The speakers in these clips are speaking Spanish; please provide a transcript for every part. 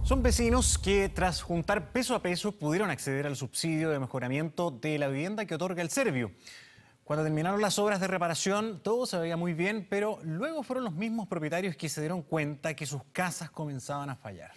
Son vecinos que tras juntar peso a peso pudieron acceder al subsidio de mejoramiento de la vivienda que otorga el Serviu. Cuando terminaron las obras de reparación todo se veía muy bien, pero luego fueron los mismos propietarios que se dieron cuenta que sus casas comenzaban a fallar.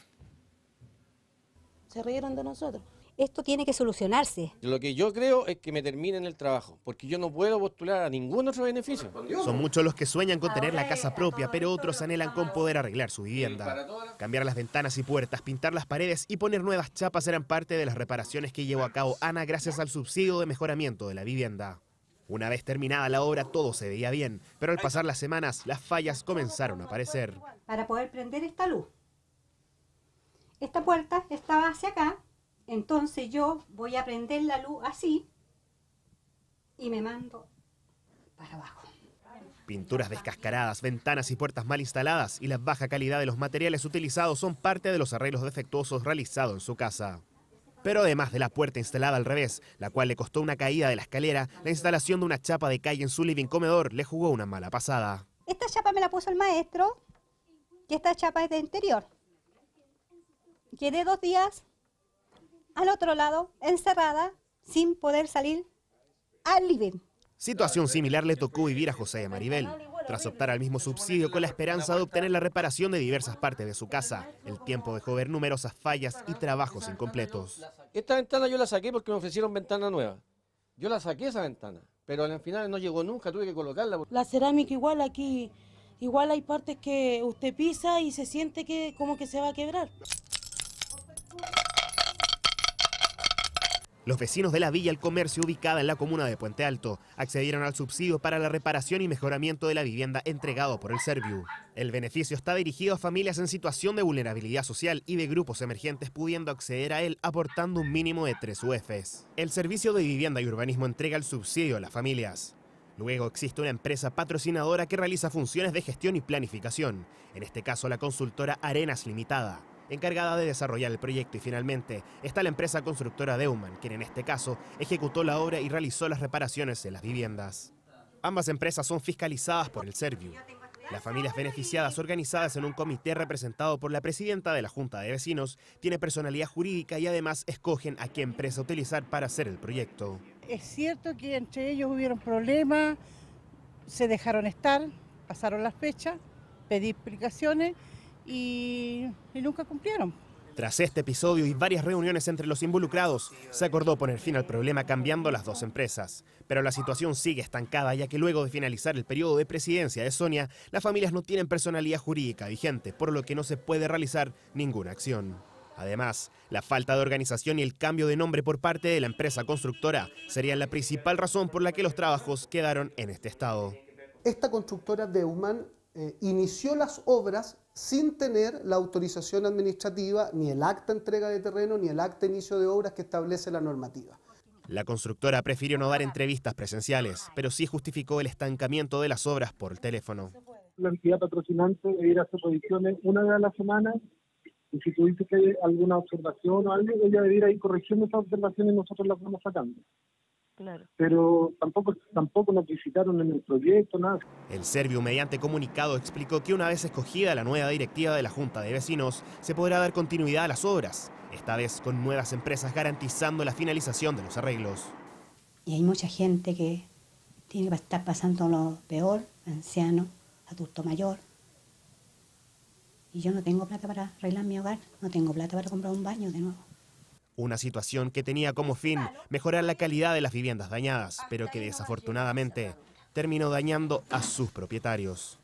Se rieron de nosotros. Esto tiene que solucionarse. Lo que yo creo es que me terminen el trabajo, porque yo no puedo postular a ningún otro beneficio. Son muchos los que sueñan con tener la casa propia, pero otros anhelan con poder arreglar su vivienda. Cambiar las ventanas y puertas, pintar las paredes y poner nuevas chapas eran parte de las reparaciones que llevó a cabo Ana gracias al subsidio de mejoramiento de la vivienda. Una vez terminada la obra todo se veía bien, pero al pasar las semanas las fallas comenzaron a aparecer. Para poder prender esta luz. Esta puerta estaba hacia acá. Entonces yo voy a prender la luz así y me mando para abajo. Pinturas descascaradas, ventanas y puertas mal instaladas y la baja calidad de los materiales utilizados son parte de los arreglos defectuosos realizados en su casa. Pero además de la puerta instalada al revés, la cual le costó una caída de la escalera, la instalación de una chapa de calle en su living comedor le jugó una mala pasada. Esta chapa me la puso el maestro y esta chapa es de interior. Quedé 2 días al otro lado, encerrada, sin poder salir al living. Situación similar le tocó vivir a José y a Maribel. Tras optar al mismo subsidio con la esperanza de obtener la reparación de diversas partes de su casa, el tiempo dejó ver numerosas fallas y trabajos incompletos. Esta ventana yo la saqué porque me ofrecieron ventana nueva. Yo la saqué esa ventana, pero al final no llegó nunca, tuve que colocarla. La cerámica igual aquí, igual hay partes que usted pisa y se siente que como que se va a quebrar. Los vecinos de la Villa El Comercio, ubicada en la comuna de Puente Alto, accedieron al subsidio para la reparación y mejoramiento de la vivienda entregado por el Serviu. El beneficio está dirigido a familias en situación de vulnerabilidad social y de grupos emergentes pudiendo acceder a él aportando un mínimo de 3 UFs. El Servicio de Vivienda y Urbanismo entrega el subsidio a las familias. Luego existe una empresa patrocinadora que realiza funciones de gestión y planificación, en este caso la consultora Arenas Limitada, encargada de desarrollar el proyecto, y finalmente está la empresa constructora Deuman, quien en este caso ejecutó la obra y realizó las reparaciones en las viviendas. Ambas empresas son fiscalizadas por el Serviu. Las familias beneficiadas, organizadas en un comité representado por la presidenta de la Junta de Vecinos, tiene personalidad jurídica y además escogen a qué empresa utilizar para hacer el proyecto. Es cierto que entre ellos hubieron problemas, se dejaron estar, pasaron las fechas, pedí explicaciones y nunca cumplieron. Tras este episodio y varias reuniones entre los involucrados, se acordó poner fin al problema cambiando las dos empresas. Pero la situación sigue estancada, ya que luego de finalizar el periodo de presidencia de Sonia, las familias no tienen personalidad jurídica vigente, por lo que no se puede realizar ninguna acción. Además, la falta de organización y el cambio de nombre por parte de la empresa constructora serían la principal razón por la que los trabajos quedaron en este estado. Esta constructora Deuman inició las obras sin tener la autorización administrativa, ni el acta de entrega de terreno, ni el acta de inicio de obras que establece la normativa. La constructora prefirió no dar entrevistas presenciales, pero sí justificó el estancamiento de las obras por teléfono. La entidad patrocinante debiera hacer revisiones una vez a la semana, y si tú dices que hay alguna observación o algo, ella debiera ir corrigiendo esas observaciones y nosotros las vamos sacando. Claro. Pero tampoco nos visitaron en el proyecto, nada. El Serviu, mediante comunicado, explicó que una vez escogida la nueva directiva de la Junta de Vecinos, se podrá dar continuidad a las obras, esta vez con nuevas empresas garantizando la finalización de los arreglos. Y hay mucha gente que tiene que estar pasando lo peor, anciano, adulto mayor. Y yo no tengo plata para arreglar mi hogar, no tengo plata para comprar un baño de nuevo. Una situación que tenía como fin mejorar la calidad de las viviendas dañadas, pero que desafortunadamente terminó dañando a sus propietarios.